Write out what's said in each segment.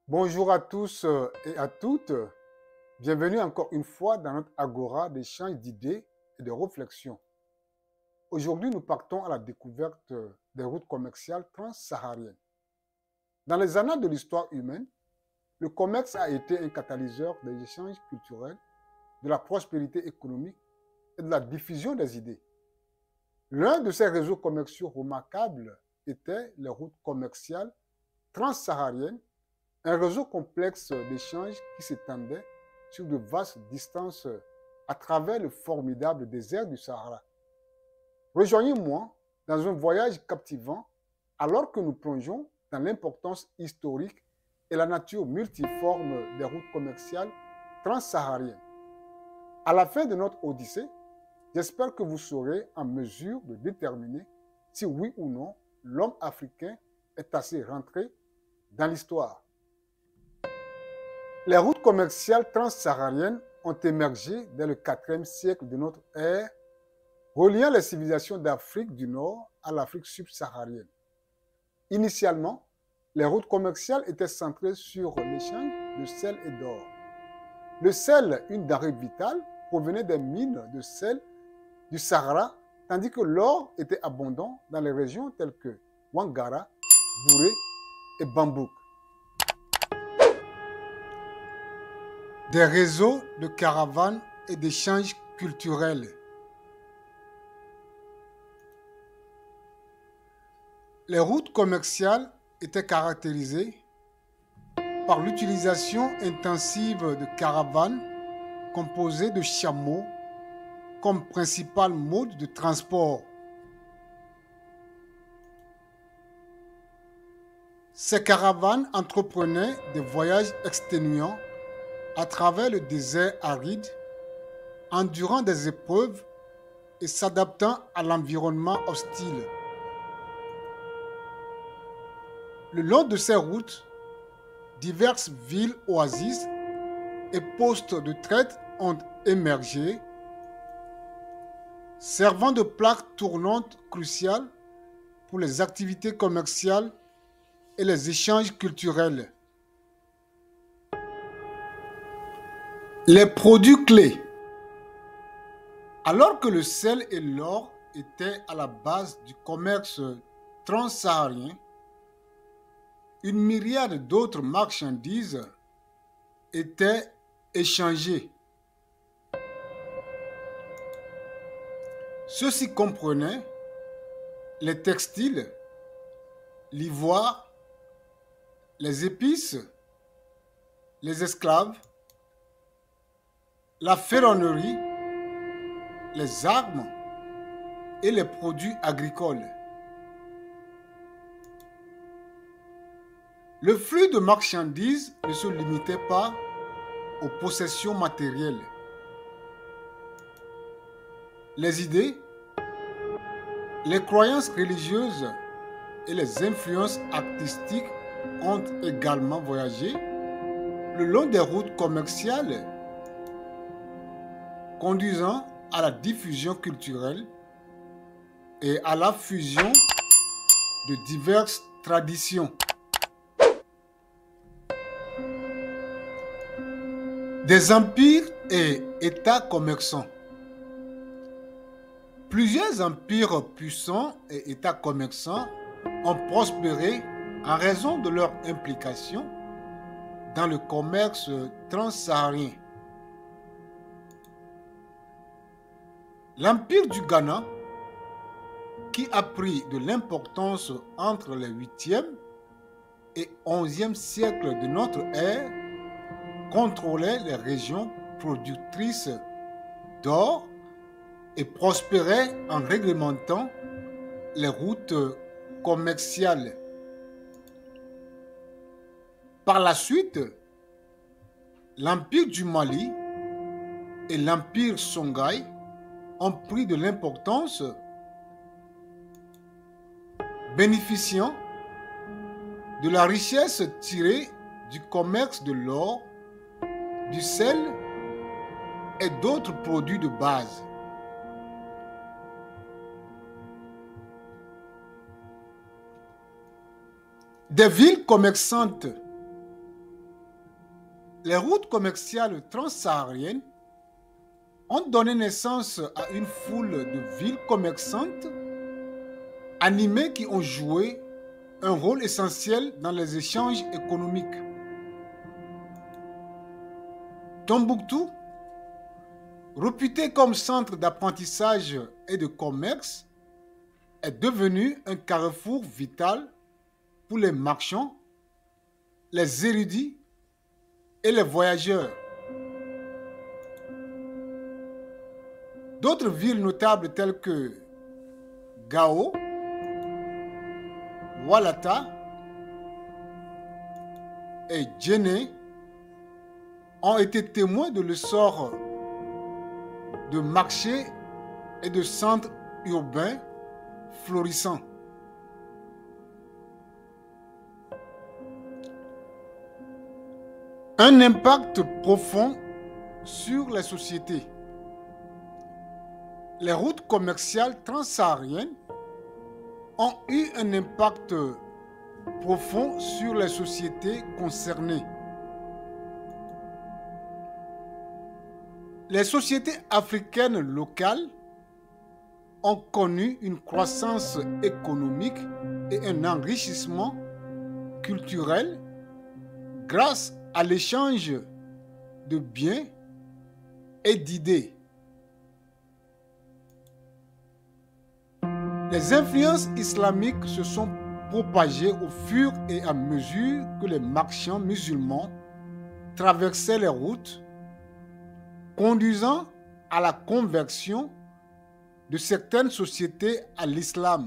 Bonjour à tous et à toutes. Bienvenue encore une fois dans notre agora d'échange d'idées et de réflexions. Aujourd'hui, nous partons à la découverte des routes commerciales transsahariennes. Dans les annales de l'histoire humaine, le commerce a été un catalyseur des échanges culturels, de la prospérité économique et de la diffusion des idées. L'un de ces réseaux commerciaux remarquables était les routes commerciales transsahariennes, un réseau complexe d'échanges qui s'étendait sur de vastes distances à travers le formidable désert du Sahara. Rejoignez-moi dans un voyage captivant alors que nous plongeons dans l'importance historique et la nature multiforme des routes commerciales transsahariennes. À la fin de notre odyssée, j'espère que vous serez en mesure de déterminer si oui ou non l'homme africain est assez rentré dans l'histoire. Les routes commerciales transsahariennes ont émergé dès le IVe siècle de notre ère, reliant les civilisations d'Afrique du Nord à l'Afrique subsaharienne. Initialement, les routes commerciales étaient centrées sur l'échange de sel et d'or. Le sel, une denrée vitale, provenait des mines de sel du Sahara, tandis que l'or était abondant dans les régions telles que Wangara, Bouré et Bambouk. Des réseaux de caravanes et d'échanges culturels. Les routes commerciales étaient caractérisées par l'utilisation intensive de caravanes composées de chameaux comme principal mode de transport. Ces caravanes entreprenaient des voyages exténuants à travers le désert aride, endurant des épreuves et s'adaptant à l'environnement hostile. Le long de ces routes, diverses villes oasis et postes de traite ont émergé, servant de plaques tournantes cruciales pour les activités commerciales et les échanges culturels. Les produits clés. Alors que le sel et l'or étaient à la base du commerce transsaharien, une myriade d'autres marchandises étaient échangées. Ceci comprenait les textiles, l'ivoire, les épices, les esclaves, la ferronnerie, les armes et les produits agricoles. Le flux de marchandises ne se limitait pas aux possessions matérielles. Les idées, les croyances religieuses et les influences artistiques ont également voyagé le long des routes commerciales, conduisant à la diffusion culturelle et à la fusion de diverses traditions. Des empires et États commerçants. Plusieurs empires puissants et États commerçants ont prospéré en raison de leur implication dans le commerce transsaharien. L'empire du Ghana, qui a pris de l'importance entre les 8e et 11e siècles de notre ère, contrôlait les régions productrices d'or et prospérait en réglementant les routes commerciales. Par la suite, l'empire du Mali et l'empire Songhai ont pris de l'importance, bénéficiant de la richesse tirée du commerce de l'or, du sel et d'autres produits de base. Des villes commerçantes. Les routes commerciales transsahariennes ont donné naissance à une foule de villes commerçantes animées qui ont joué un rôle essentiel dans les échanges économiques. Tombouctou, réputé comme centre d'apprentissage et de commerce, est devenu un carrefour vital pour les marchands, les érudits et les voyageurs. D'autres villes notables telles que Gao, Walata et Djenné ont été témoins de l'essor de marchés et de centres urbains florissants. Un impact profond sur les sociétés. Les routes commerciales transsahariennes ont eu un impact profond sur les sociétés concernées. Les sociétés africaines locales ont connu une croissance économique et un enrichissement culturel grâce à l'échange de biens et d'idées. Les influences islamiques se sont propagées au fur et à mesure que les marchands musulmans traversaient les routes, conduisant à la conversion de certaines sociétés à l'islam.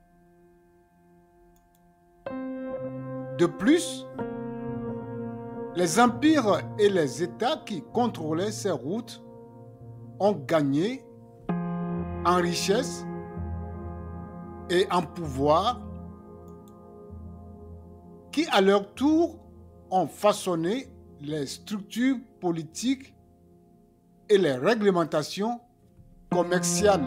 De plus, les empires et les États qui contrôlaient ces routes ont gagné en richesse et en pouvoir, qui à leur tour ont façonné les structures politiques et les réglementations commerciales.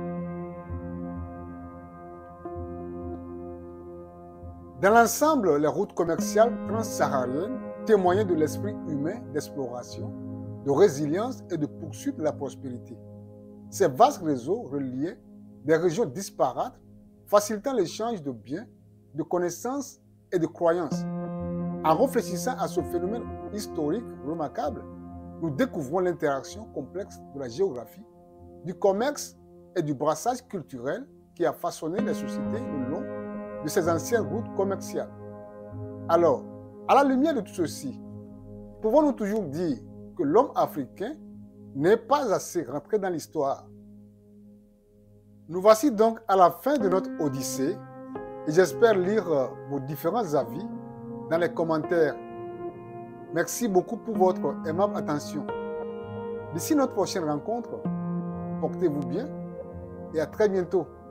Dans l'ensemble, les routes commerciales transsahariennes témoignaient de l'esprit humain d'exploration, de résilience et de poursuite de la prospérité. Ces vastes réseaux reliaient des régions disparates, facilitant l'échange de biens, de connaissances et de croyances. En réfléchissant à ce phénomène historique remarquable, nous découvrons l'interaction complexe de la géographie, du commerce et du brassage culturel qui a façonné les sociétés le long de ces anciennes routes commerciales. Alors, à la lumière de tout ceci, pouvons-nous toujours dire que l'homme africain n'est pas assez rentré dans l'histoire? Nous voici donc à la fin de notre odyssée et j'espère lire vos différents avis dans les commentaires. Merci beaucoup pour votre aimable attention. D'ici notre prochaine rencontre, portez-vous bien et à très bientôt.